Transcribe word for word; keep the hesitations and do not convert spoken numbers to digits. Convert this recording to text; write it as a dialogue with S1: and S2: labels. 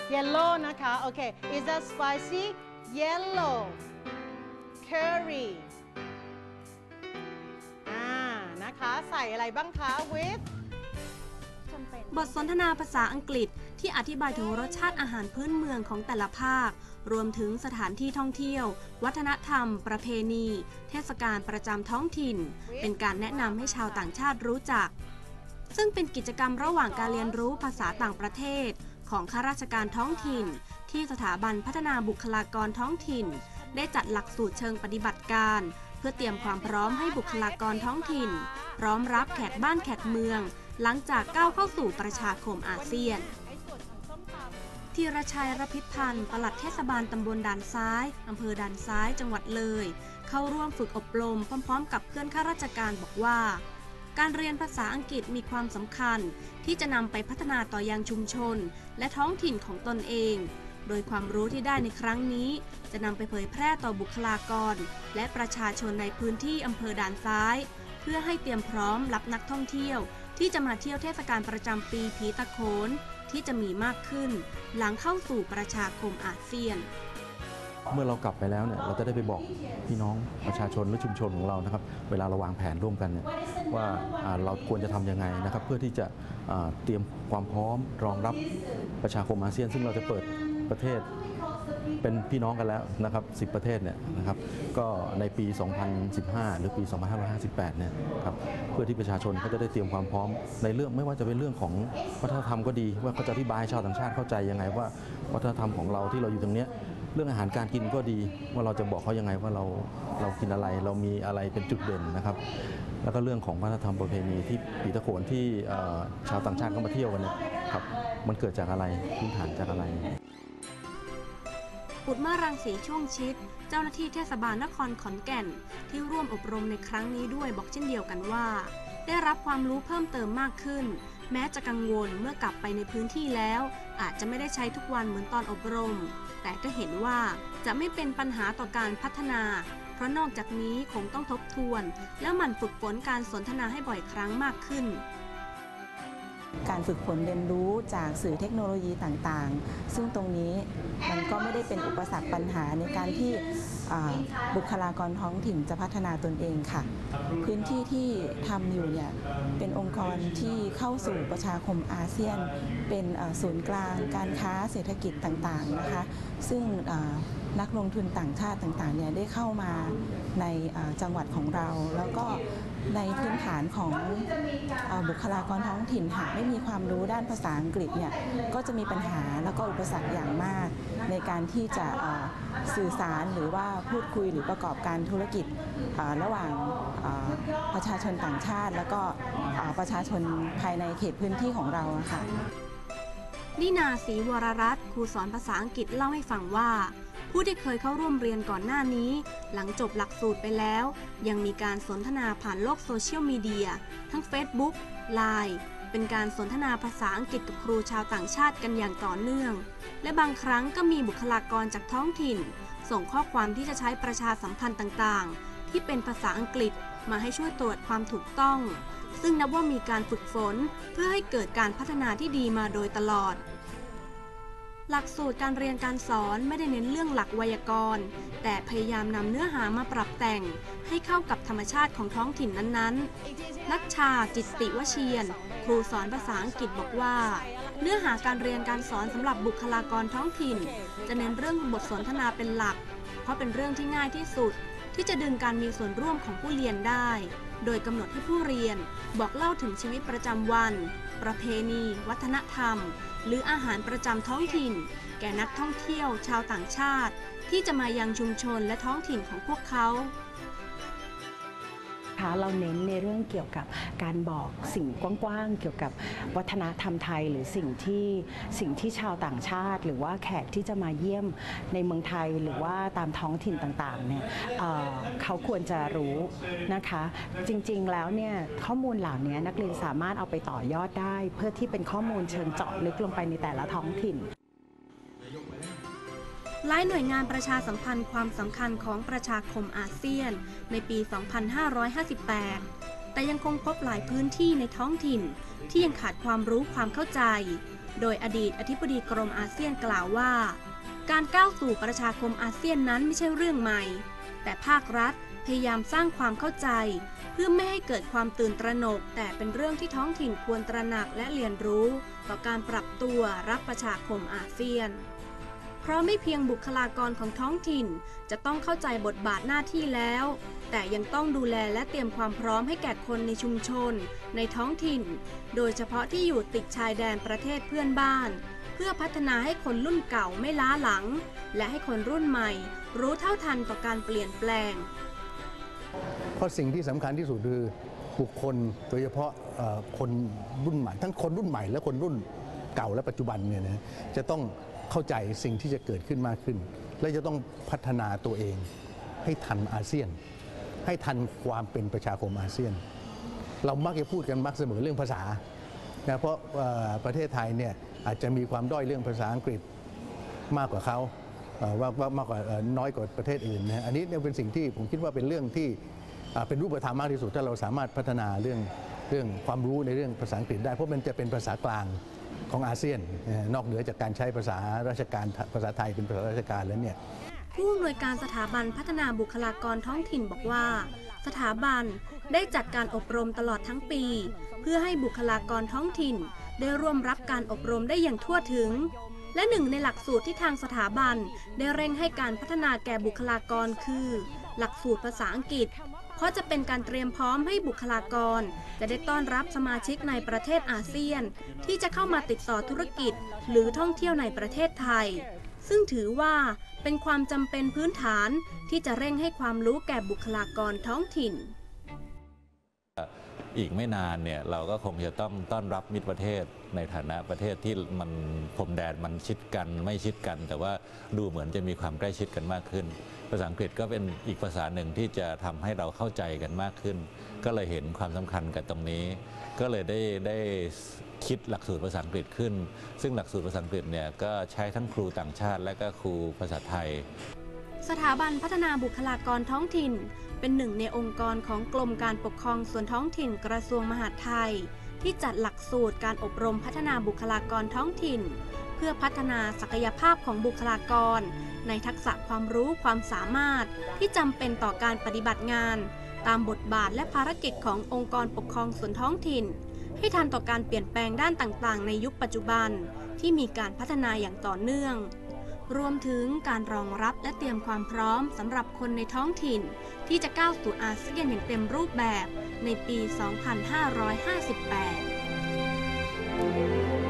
S1: yellow นะคะโอเค is that spicy yellow curry อ่านะคะใส่อะไรบ้างคะ with
S2: บทสนทนาภาษาอังกฤษที่อธิบายถึงรสชาติอาหารพื้นเมืองของแต่ละภาครวมถึงสถานที่ท่องเที่ยววัฒนธรรมประเพณีเทศกาลประจำท้องถิ่นเป็นการแนะนำให้ชาวต่างชาติรู้จักซึ่งเป็นกิจกรรมระหว่างการเรียนรู้ภาษาต่างประเทศของข้าราชการท้องถิ่นที่สถาบันพัฒนาบุคลากรท้องถิ่นได้จัดหลักสูตรเชิงปฏิบัติการเพื่อเตรียมความพร้อมให้บุคลากรท้องถิ่นพร้อมรับแขกบ้านแขกเมืองหลังจากก้าวเข้าสู่ประชาคมอาเซียนธีรชัย รพิษพันธ์ ปลัดเทศบาลตำบลด่านซ้ายอำเภอด่านซ้ายจังหวัดเลยเข้าร่วมฝึกอบรมพร้อมๆกับเพื่อนข้าราชการบอกว่าการเรียนภาษาอังกฤษมีความสำคัญที่จะนำไปพัฒนาต่อยังชุมชนและท้องถิ่นของตนเองโดยความรู้ที่ได้ในครั้งนี้จะนำไปเผยแพร่ต่อบุคลากรและประชาชนในพื้นที่อำเภอด่านซ้ายเพื่อให้เตรียมพร้อมรับนักท่องเที่ยวที่จะมาเที่ยวเทศกาลประจำปีผีตะโขนที่จะมีมากขึ้นหลังเข้าสู่ประชาคมอาเซียน
S3: เมื่อเรากลับไปแล้วเนี่ยเราจะได้ไปบอกพี่น้องประชาชนและชุมชนของเรานะครับเวลาเราวางแผนร่วมกันเนี่ยว่าเราควรจะทำยังไงนะครับเพื่อที่จะเตรียมความพร้อมรองรับประชาคมอาเซียนซึ่งเราจะเปิดประเทศเป็นพี่น้องกันแล้วนะครับสิบประเทศเนี่ยนะครับก็ในปี สองพันสิบห้า หรือปี สองพันห้าร้อยห้าสิบแปด เนี่ยครับเพื่อที่ประชาชนเขาจะได้เตรียมความพร้อมในเรื่องไม่ว่าจะเป็นเรื่องของวัฒนธรรมก็ดีว่าเขาจะอธิบายชาวต่างชาติเข้าใจยังไงว่าวัฒนธรรมของเราที่เราอยู่ตรงนี้เรื่องอาหารการกินก็ดีว่าเราจะบอกเขายังไงว่าเราเรากินอะไรเรามีอะไรเป็นจุดเด่นนะครับแล้วก็เรื่องของวัฒนธรรมประเพณีที่ผีตะโขนที่ชาวต่างชาติเข้ามาเที่ยวกันเนี่ยครับมันเกิดจากอะไรพื้นฐานจากอะไร
S2: บุตรมารังสีช่วงชิดเจ้าหน้าที่เทศบาลนครขอนแก่นที่ร่วมอบรมในครั้งนี้ด้วยบอกเช่นเดียวกันว่าได้รับความรู้เพิ่มเติมมากขึ้นแม้จะกังวลเมื่อกลับไปในพื้นที่แล้วอาจจะไม่ได้ใช้ทุกวันเหมือนตอนอบรมแต่ก็เห็นว่าจะไม่เป็นปัญหาต่อการพัฒนาเพราะนอกจากนี้คงต้องทบทวนและหมั่นฝึกฝนการสนทนาให้บ่อยครั้งมากขึ้น
S4: การฝึกฝนเรียนรู้จากสื่อเทคโนโลยีต่างๆซึ่งตรงนี้มันก็ไม่ได้เป็นอุปสรรคปัญหาในการที่บุคลากรท้องถิ่นจะพัฒนาตนเองค่ะพื้นที่ที่ทำอยู่เนี่ยเป็นองค์กรที่เข้าสู่ประชาคมอาเซียนเป็นศูนย์กลางการค้าเศรษฐกิจต่างๆนะคะซึ่งนักลงทุนต่างชาติต่างๆเนี่ยได้เข้ามาในจังหวัดของเราแล้วก็ในพื้นฐานของบุคลากรท้องถิ่นหากไม่มีความรู้ด้านภาษาอังกฤษเนี่ยก็จะมีปัญหาแล้วก็อุปสรรคอย่างมากในการที่จะสื่อสารหรือว่าพูดคุยหรือประกอบการธุรกิจระหว่างประชาชนต่างชาติแล้วก็ประชาชนภายในเขตพื้นที่ของเราค่ะ
S2: นินา ศรีวรรัตน์ครูสอนภาษาอังกฤษเล่าให้ฟังว่าผู้ที่เคยเข้าร่วมเรียนก่อนหน้านี้หลังจบหลักสูตรไปแล้วยังมีการสนทนาผ่านโลกโซเชียลมีเดียทั้ง Facebook ไลน์ เป็นการสนทนาภาษาอังกฤษกับครูชาวต่างชาติกันอย่างต่อเนื่องและบางครั้งก็มีบุคลากรจากท้องถิ่นส่งข้อความที่จะใช้ประชาสัมพันธ์ต่างๆที่เป็นภาษาอังกฤษมาให้ช่วยตรวจความถูกต้องซึ่งนับว่ามีการฝึกฝนเพื่อให้เกิดการพัฒนาที่ดีมาโดยตลอดหลักสูตรการเรียนการสอนไม่ได้เน้นเรื่องหลักไวยากรณ์แต่พยายามนำเนื้อหามาปรับแต่งให้เข้ากับธรรมชาติของท้องถิ่นนั้นๆนัชชา จิตติวเชียนครูสอนภาษาอังกฤษบอกว่าเนื้อหาการเรียนการสอนสำหรับบุคลากรท้องถิ่นจะเน้นเรื่องบทสนทนาเป็นหลักเพราะเป็นเรื่องที่ง่ายที่สุดที่จะดึงการมีส่วนร่วมของผู้เรียนได้โดยกำหนดให้ผู้เรียนบอกเล่าถึงชีวิตประจำวันประเพณีวัฒนธรรมหรืออาหารประจำท้องถิ่นแก่นักท่องเที่ยวชาวต่างชาติที่จะมายังชุมชนและท้องถิ่นของพวกเขา
S5: เราเน้นในเรื่องเกี่ยวกับการบอกสิ่งกว้างๆเกี่ยวกับวัฒนธรรมไทยหรือสิ่งที่สิ่งที่ชาวต่างชาติหรือว่าแขกที่จะมาเยี่ยมในเมืองไทยหรือว่าตามท้องถิ่นต่างๆเนี่ย เอ่อ เขาควรจะรู้นะคะจริงๆแล้วเนี่ยข้อมูลเหล่านี้นักเรียนสามารถเอาไปต่อยอดได้เพื่อที่เป็นข้อมูลเชิงเจาะลึกลงไปในแต่ละท้องถิ่น
S2: หลายหน่วยงานประชาสัมพันธ์ความสำคัญของประชาคมอาเซียนในปี สองพันห้าร้อยห้าสิบแปด แต่ยังคงพบหลายพื้นที่ในท้องถิ่นที่ยังขาดความรู้ความเข้าใจโดยอดีตอธิบดีกรมอาเซียนกล่าวว่าการก้าวสู่ประชาคมอาเซียนนั้นไม่ใช่เรื่องใหม่แต่ภาครัฐพยายามสร้างความเข้าใจเพื่อไม่ให้เกิดความตื่นตระหนกแต่เป็นเรื่องที่ท้องถิ่นควรตระหนักและเรียนรู้ต่อการปรับตัวรับประชาคมอาเซียนเพราะไม่เพียงบุคลากรของท้องถิ่นจะต้องเข้าใจบทบาทหน้าที่แล้วแต่ยังต้องดูแลและเตรียมความพร้อมให้แก่คนในชุมชนในท้องถิ่นโดยเฉพาะที่อยู่ติดชายแดนประเทศเพื่อนบ้านเพื่อพัฒนาให้คนรุ่นเก่าไม่ล้าหลังและให้คนรุ่นใหม่รู้เท่าทันต่อการเปลี่ยนแปลง
S6: เพราะสิ่งที่สำคัญที่สุดคือบุคคลโดยเฉพาะคนรุ่นใหม่ทั้งคนรุ่นใหม่และคนรุ่นเก่าและปัจจุบันเนี่ยนะจะต้องเข้าใจสิ่งที่จะเกิดขึ้นมากขึ้นและจะต้องพัฒนาตัวเองให้ทันอาเซียนให้ทันความเป็นประชาคมอาเซียนเรามักจะพูดกันมักเสมอเรื่องภาษานะเพราะประเทศไทยเนี่ยอาจจะมีความด้อยเรื่องภาษาอังกฤษมากกว่าเขาว่ามากกว่าน้อยกว่าประเทศอื่นนะอันนี้เนี่ยเป็นสิ่งที่ผมคิดว่าเป็นเรื่องที่เป็นรูปธรรมมากที่สุดถ้าเราสามารถพัฒนาเรื่องเรื่องความรู้ในเรื่องภาษาอังกฤษได้เพราะมันจะเป็นภาษากลางของอาเซียนนอกเหนือจากการใช้ภาษาราชการภาษาไทยเป็นภาษาราชการแล้วเนี่ย
S2: ผู้อำนวยการสถาบันพัฒนาบุคลากรท้องถิ่นบอกว่าสถาบันได้จัดการอบรมตลอดทั้งปีเพื่อให้บุคลากรท้องถิ่นได้ร่วมรับการอบรมได้อย่างทั่วถึงและหนึ่งในหลักสูตรที่ทางสถาบันได้เร่งให้การพัฒนาแก่บุคลากรคือหลักสูตรภาษาอังกฤษเพราะจะเป็นการเตรียมพร้อมให้บุคลากรจะได้ต้อนรับสมาชิกในประเทศอาเซียนที่จะเข้ามาติดต่อธุรกิจหรือท่องเที่ยวในประเทศไทยซึ่งถือว่าเป็นความจำเป็นพื้นฐานที่จะเร่งให้ความรู้แก่บุคลากรท้องถิ่น
S7: อีกไม่นานเนี่ยเราก็คงจะต้องต้อนรับมิตรประเทศในฐานะประเทศที่มันพรมแดนมันชิดกันไม่ชิดกันแต่ว่าดูเหมือนจะมีความใกล้ชิดกันมากขึ้นภาษาอังกฤษก็เป็นอีกภาษาหนึ่งที่จะทำให้เราเข้าใจกันมากขึ้นก็เลยเห็นความสำคัญกันตรงนี้ก็เลยได้ได้คิดหลักสูตรภาษาอังกฤษขึ้นซึ่งหลักสูตรภาษาอังกฤษเนี่ยก็ใช้ทั้งครูต่างชาติและก็ครูภาษาไทย
S2: สถาบันพัฒนาบุคลากรท้องถิ่นเป็นหนึ่งในองค์กรของกรมการปกครองส่วนท้องถิ่นกระทรวงมหาดไทยที่จัดหลักสูตรการอบรมพัฒนาบุคลากรท้องถิ่นเพื่อพัฒนาศักยภาพของบุคลากรในทักษะความรู้ความสามารถที่จำเป็นต่อการปฏิบัติงานตามบทบาทและภารกิจขององค์กรปกครองส่วนท้องถิ่นให้ทันต่อการเปลี่ยนแปลงด้านต่างๆในยุคปัจจุบันที่มีการพัฒนาอย่างต่อเนื่องรวมถึงการรองรับและเตรียมความพร้อมสำหรับคนในท้องถิ่นที่จะก้าวสู่อาเซียนอย่างเต็มรูปแบบในปี สองพันห้าร้อยห้าสิบแปด